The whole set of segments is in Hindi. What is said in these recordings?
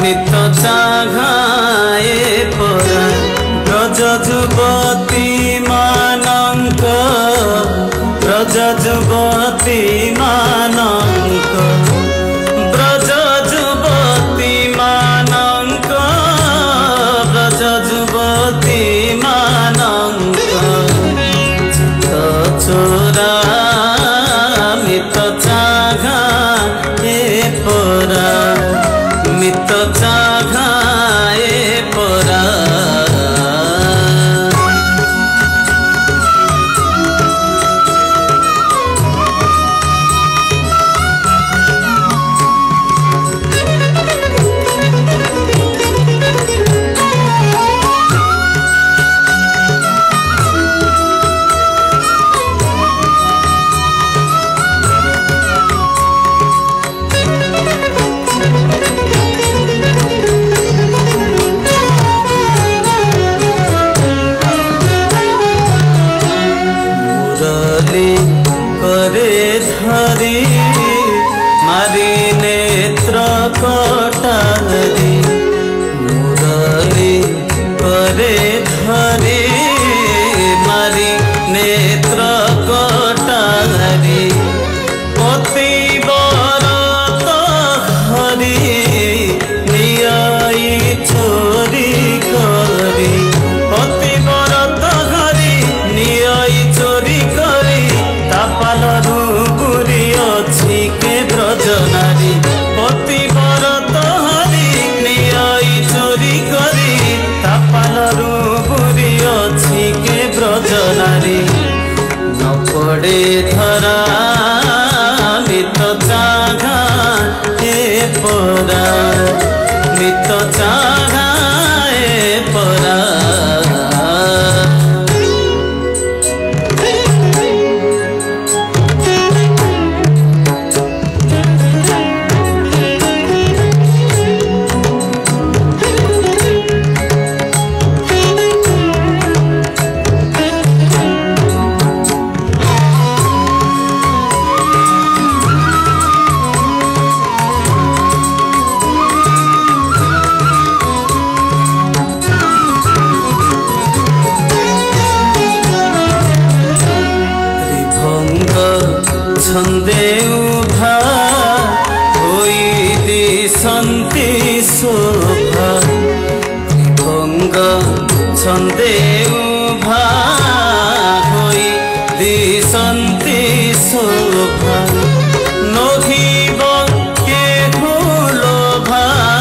नित चाघाए परा ब्रज जुवती मानंक ब्रज जुवती मानंक ब्रज जुवती मानंक ब्रज जुवती मानंक चित्त चोरा मित चाघाए परा मित चाघाए परा करे धरी मारी नेत्र कटारी मुरली करे धरी मारी नेत्र कटारी पति बरत हरी नियाई चोरी करी पति बरत हरी नियाई चोरी करी तापालरू बुरी अछि के ब्रज नारी पति बरत हरी नियाई चोरी करी तापालरू बुरी अछि के ब्रज नारी न पड़े धरा मित चाघाए परा मित चाघाए परा छंदे उभा होई दिसंती शोभा भंग छंदे उभा होई दिसंती शोभा नोहिब के भूलोभा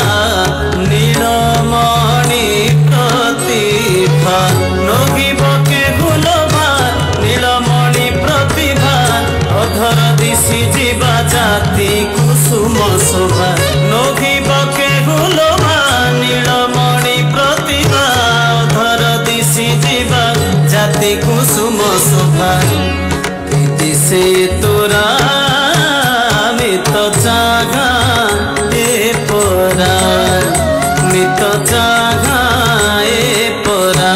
नीलमणि प्रतिभा नोहिब के भूलोभा नीलमणि प्रतिभा अधर दिशि जीवा जाति कुसुम शोभा नोहिब के भूलोभा नीलमणि प्रतिभा अधर दिशि जीवा जाति कुसुम शोभा दिशे तोरा मित चाघाए परा मित चाघाए परा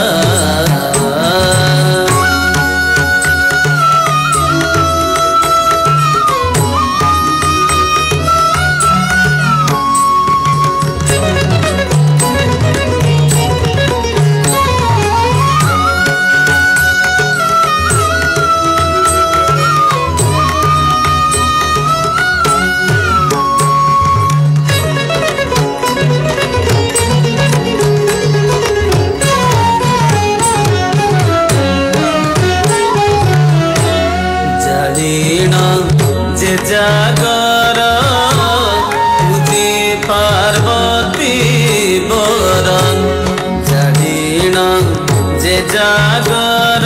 जे जागर पूजे पार्वती बरन जानिण जे जागर